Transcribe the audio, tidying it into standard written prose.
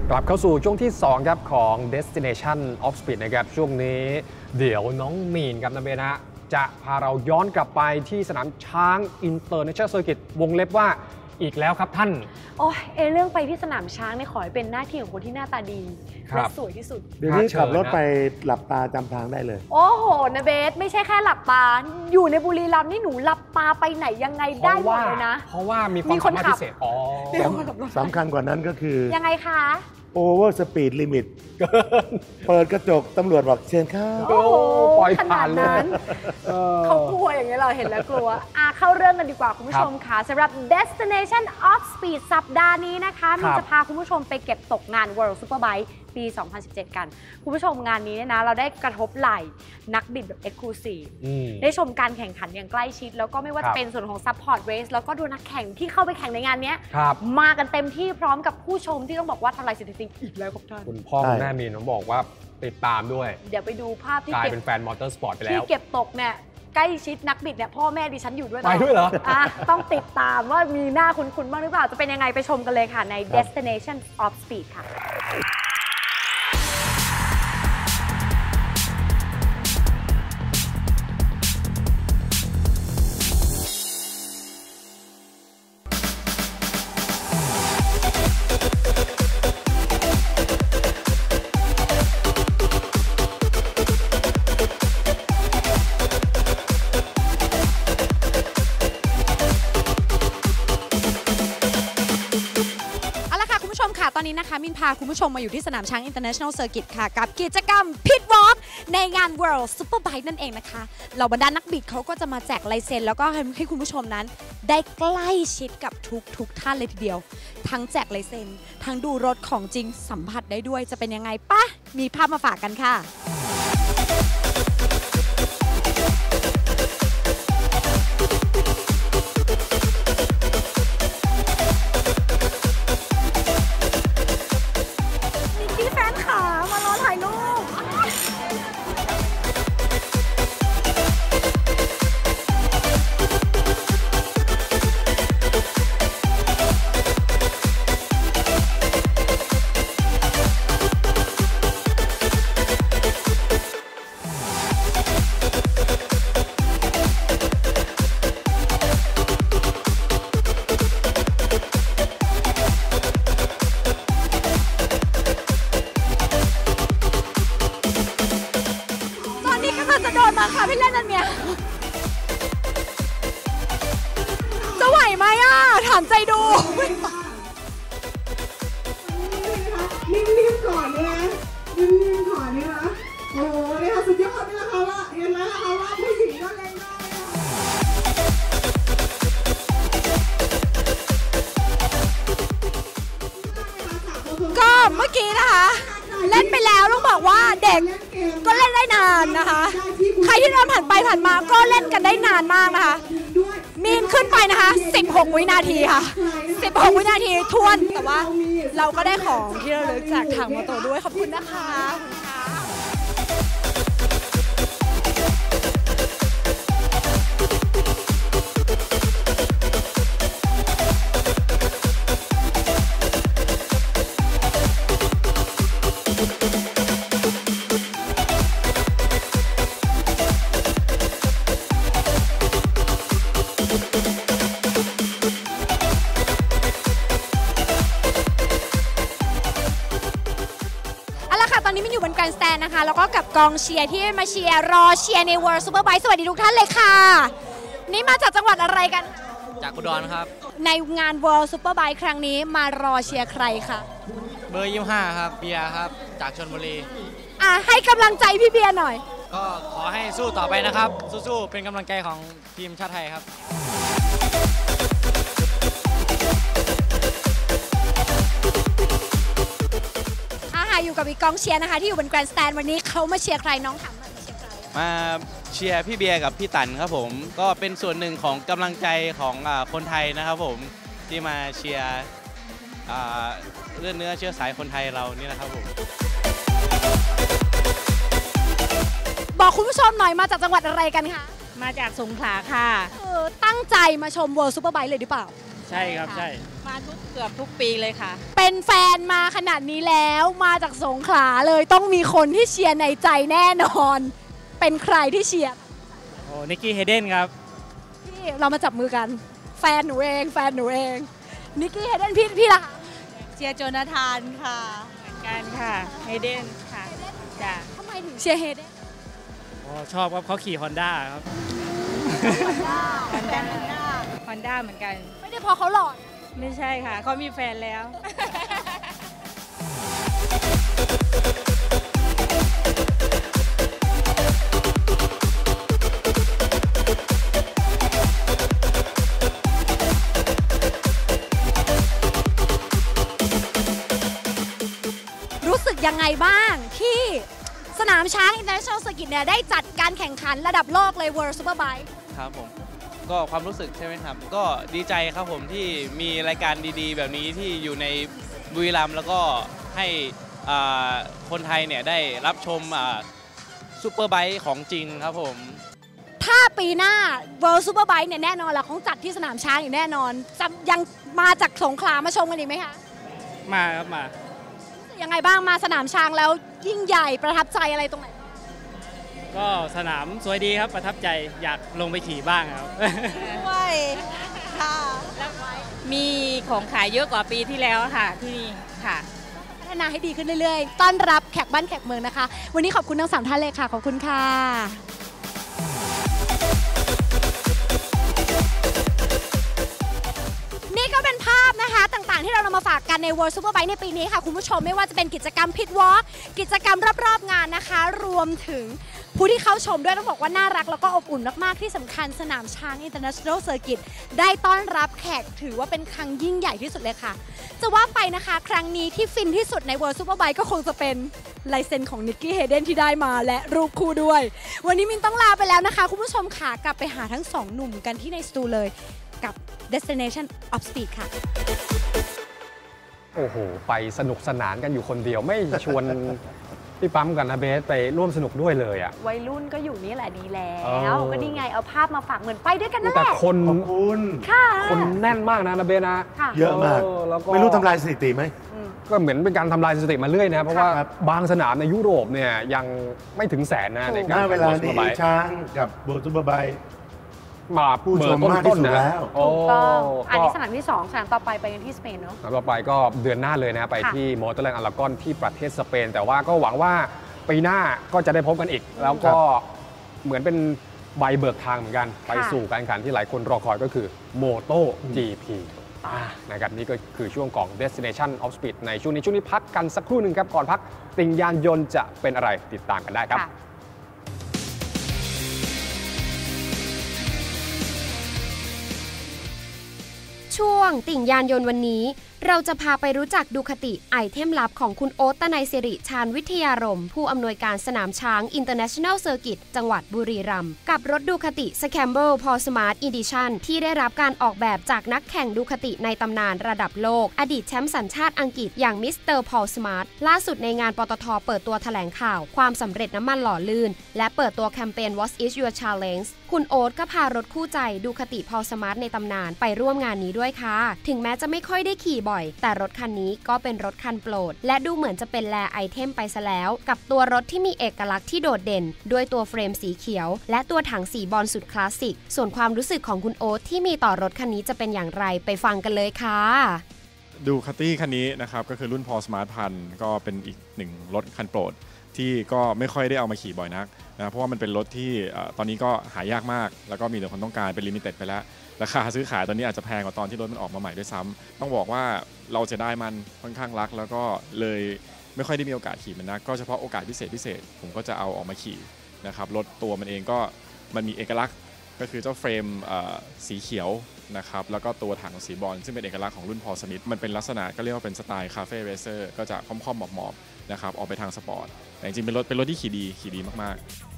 กลับเข้าสู่ช่วงที่2ครับของ Destination of Speed นะครับช่วงนี้เดี๋ยวน้องมีนกับน้ำเบนะจะพาเราย้อนกลับไปที่สนามช้าง International Circuit วงเล็บว่าอีกแล้วครับท่านโอ้ยเรื่องไปที่สนามช้างเนี่ยขอให้เป็นหน้าที่ของคนที่หน้าตาดีและสวยที่สุดเดี๋ยวนี้ขับรถไปหลับตาจำทางได้เลยโอ้โหนะเบสไม่ใช่แค่หลับตาอยู่ในบุรีรัมย์นี่หนูหลับตาไปไหนยังไงได้หมดเลยนะเพราะว่ามีความสามารถพิเศษสำคัญกว่านั้นก็คือยังไงคะโอเวอร์สปีดลิมิตเปิดกระจกตำรวจบอกเชิญเข้าโอ้ปล่อยผ่านเลยเขากลัวอย่างนี้เราเห็นแล้วกลัวเข้าเรื่องกันดีกว่าคุณผู้ชมค่ะสำหรับ Destination of Speed สัปดาห์นี้นะคะมีจะพาคุณผู้ชมไปเก็บตกงาน World Superbike ปี 2017 กันคุณผู้ชมงานนี้เนี่ยนะเราได้กระทบไหล่นักบิดแบบ Exclusive ได้ชมการแข่งขันอย่างใกล้ชิดแล้วก็ไม่ว่าจะเป็นส่วนของ Support Race แล้วก็ดูนักแข่งที่เข้าไปแข่งในงานนี้มากันเต็มที่พร้อมกับผู้ชมที่ต้องบอกว่าทำลายสถิติอีกแล้วครับท่านคุณพ่อคุณแม่มีนบอกว่าติดตามด้วยเดี๋ยวไปดูภาพที่กลายเป็นแฟนมอเตอร์สปอร์ตไปแล้วที่เก็บตกเนี่ยใกล้ชิดนักบิดเนี่ยพ่อแม่ดิฉันอยู่ด้วยไปด้วยเหรอต้องติดตามว่ามีหน้าคุ้นๆบ้างหรือเปล่าจะเป็นยังไงไปชมกันเลยค่ะใน Destination of Speed ค่ะตอนนี้นะคะมินพาคุณผู้ชมมาอยู่ที่สนามช้าง International Circuit ค่ะกับกิจกรรม Pit Walk ในงาน World Superbike นั่นเองนะคะเหล่าบรรดานักบิดเขาก็จะมาแจกลายเซ็นแล้วก็ให้คุณผู้ชมนั้นได้ใกล้ชิดกับทุกท่านเลยทีเดียวทั้งแจกลายเซ็นทั้งดูรถของจริงสัมผัสได้ด้วยจะเป็นยังไงปะมีภาพมาฝากกันค่ะค่ะพี่เล่นนั่นเนี่ยจะไหวไหมถามใจดูนิ่มๆก่อนนะนิ่มๆก่อนนะโอ้โหนี่ค่ะสุดยอดนี่แหละค่ะว่าเห็นไหมล่ะคะว่าผู้หญิงก็เล่นได้ก็เมื่อกี้นะคะเล่นไปแล้วต้องบอกว่าเด็กก็เล่นได้นานนะคะใครที่เดินผ่านไปผ่านมาก็เล่นกันได้นานมากนะคะมีนขึ้นไปนะคะ16 วินาทีค่ะ16 วินาทีทวนแต่ว่าเราก็ได้ของที่ระลึกจากทางมอโตด้วยขอบคุณนะคะตอนนี้มินอยู่บนแกรนด์สแตนนะคะแล้วก็กับกองเชียร์ที่มาเชียร์รอเชียร์ใน World Superbike สวัสดีทุกท่านเลยค่ะนี่มาจากจังหวัดอะไรกันจากอุดรครับในงาน World Superbike ครั้งนี้มารอเชียร์ใครคะเบอร์25ครับเบียร์ครับจากชลบุรีให้กำลังใจพี่เบียร์หน่อยก็ขอให้สู้ต่อไปนะครับสู้ๆเป็นกำลังใจของทีมชาติไทยครับอยู่กับอีกกองเชียร์นะคะที่อยู่บนแกรนด์สแตนวันนี้เขามาเชียร์ใครน้องถามมาเชียร์ใครมาเชียร์พี่เบียร์กับพี่ตันครับผมก็เป็นส่วนหนึ่งของกำลังใจของคนไทยนะครับผมที่มาเชียร์ เลือดเนื้อเชื้อสายคนไทยเรานี่นะครับผมบอกคุณผู้ชมหน่อยมาจากจังหวัดอะไรกันคะมาจากสงขลาค่ะตั้งใจมาชม World Superbike เลยหรือเปล่าใช่ครับใช่มาเกือบทุกปีเลยค่ะเป็นแฟนมาขนาดนี้แล้วมาจากสงขลาเลยต้องมีคนที่เชียร์ในใจแน่นอน เป็นใครที่เชียร์โอ้นิกกี้เฮเดนครับพี่เรามาจับมือกันแฟนหนูเองนิกกี้เฮเดนพี่ล่ะเชียร์โจนาธานค่ะเหมือนกันค่ะเฮเดนค่ะจ้ะทำไมถึงเชียร์เฮเดนชอบครับเขาขี่ฮอนด้าครับฮอนด้าเหมือนกันไม่ได้พอเขาหล่อไม่ใช่ค่ะเขามีแฟนแล้วรู้สึกยังไงบ้างที่สนามช้าง International Circuit เนี่ยได้จัดการแข่งขันระดับโลกเลย World Superbike ครับผมก็ความรู้สึกใช่ไหมครับก็ดีใจครับผมที่มีรายการดีๆแบบนี้ที่อยู่ในบุรีรัมย์แล้วก็ให้คนไทยเนี่ยได้รับชมซูเปอร์ไบค์ของจริงครับผมถ้าปีหน้า World Superbike เนี่ยแน่นอนละของจัดที่สนามช้างอย่างแน่นอนยังมาจากสงขลามาชมกันอีกไหมคะมาครับมายังไงบ้างมาสนามช้างแล้วยิ่งใหญ่ประทับใจอะไรตรงไหนก็สนามสวยดีครับประทับใจอยากลงไปขี่บ้างครับด้วยค่ะมีของขายเยอะกว่าปีที่แล้วค่ะที่นี่ค่ะพัฒนาให้ดีขึ้นเรื่อยๆต้อนรับแขกบ้านแขกเมืองนะคะวันนี้ขอบคุณทั้ง3ท่านเลยค่ะขอบคุณค่ะนี่ก็เป็นภาพนะคะต่างๆที่เรานำมาฝากกันใน World Superbike ในปีนี้ค่ะคุณผู้ชมไม่ว่าจะเป็นกิจกรรม Pit Walk กิจกรรมรอบๆงานนะคะรวมถึงผู้ที่เข้าชมด้วยต้องบอกว่าน่ารักแล้วก็อบอุ่นมากๆที่สำคัญสนามช้าง International Circuit ได้ต้อนรับแขกถือว่าเป็นครั้งยิ่งใหญ่ที่สุดเลยค่ะจะว่าไปนะคะครั้งนี้ที่ฟินที่สุดใน World Superbike ก็คงจะเป็นลายเซ็นของนิกกี้เฮเดนที่ได้มาและรูปคู่ด้วยวันนี้มินต้องลาไปแล้วนะคะคุณผู้ชมค่ะกลับไปหาทั้ง2หนุ่มกันที่ในสตูเลยกับ Destination of Speed ค่ะโอ้โหไปสนุกสนานกันอยู่คนเดียวไม่ชวนพี่ปั๊มกันนะเบสไปร่วมสนุกด้วยเลยอ่ะวัยรุ่นก็อยู่นี่แหละดีแล้วก็นี่ไงเอาภาพมาฝากเหมือนไปด้วยกันนั่นแหละแต่คนขอบคุณคนแน่นมากนะเบสนะเยอะมากไม่รู้ทำลายสถิติไหมก็เหมือนเป็นการทำลายสถิติมาเรื่อยนะเพราะว่าบางสนามในยุโรปเนี่ยยังไม่ถึงแสนนะในการเวลานี้ช้างกับโบว์ซูเปอร์ไบค์มาผู้ชมมากที่สุดแล้วถูกต้องอันนี้สนามที่2สนามต่อไปไปกันที่สเปนเนาะสนามต่อไปก็เดือนหน้าเลยนะไปที่มอเตอร์แลนด์อารากอนที่ประเทศสเปนแต่ว่าก็หวังว่าปีหน้าก็จะได้พบกันอีกแล้วก็เหมือนเป็นใบเบิกทางเหมือนกันไปสู่การแข่งขันที่หลายคนรอคอยก็คือ MotoGP นะครับนี่ก็คือช่วงของ Destination of Speed ในช่วงนี้พักกันสักครู่หนึ่งครับก่อนพักติ่งยานยนต์จะเป็นอะไรติดตามกันได้ครับช่วงติ่งยานยนต์วันนี้เราจะพาไปรู้จักดูคติไอเทมลับของคุณโอ๊ต ตนัยสิริชาญวิทยารมผู้อำนวยการสนามช้าง International Circuit จังหวัดบุรีรัมย์กับรถดูคติ Scramble Paul Smart Edition ที่ได้รับการออกแบบจากนักแข่งดูคติในตำนานระดับโลกอดีตแชมป์สัญชาติอังกฤษอย่างมิสเตอร์พอลสมาร์ทล่าสุดในงานปตท.เปิดตัวแถลงข่าวความสำเร็จน้ำมันหล่อลื่นและเปิดตัวแคมเปญ What is your challenge คุณโอ๊ตก็พารถคู่ใจดูคติพอลสมาร์ทในตำนานไปร่วมงานนี้ด้วยค่ะถึงแม้จะไม่ค่อยได้ขี่บ่อยแต่รถคันนี้ก็เป็นรถคันโปรดและดูเหมือนจะเป็นแลไอเทมไปซะแล้วกับตัวรถที่มีเอกลักษณ์ที่โดดเด่นด้วยตัวเฟรมสีเขียวและตัวถังสีบอลสุดคลาสสิกส่วนความรู้สึกของคุณโอ๊ตที่มีต่อรถคันนี้จะเป็นอย่างไรไปฟังกันเลยค่ะดูคาตี้คันนี้นะครับก็คือรุ่น Paul Smart 1,000ก็เป็นอีกหนึ่งรถคันโปรดที่ก็ไม่ค่อยได้เอามาขี่บ่อยนักนะเพราะว่ามันเป็นรถที่ตอนนี้ก็หายากมากแล้วก็มีแต่คนต้องการเป็นลิมิเต็ดไปแล้วราคาซื้อขายตอนนี้อาจจะแพงกว่าตอนที่รถมันออกมาใหม่ด้วยซ้ำต้องบอกว่าเราจะได้มันค่อนข้างรักแล้วก็เลยไม่ค่อยได้มีโอกาสขี่มันนักก็เฉพาะโอกาสพิเศษผมก็จะเอาออกมาขี่นะครับรถตัวมันเองก็มันมีเอกลักษณ์ก็คือเจ้าเฟรมสีเขียวนะครับแล้วก็ตัวถังสีบอลซึ่งเป็นเอกลักษณ์ของรุ่นพอลสมิธมันเป็นลักษณะก็เรียกว่าเป็นสไตล์คาเฟ่เรเซอร์ก็จะค่อมๆหมอบๆนะครับออกไปทางสปอร์ตแต่จริงๆเป็นรถที่ขี่ดีมากๆ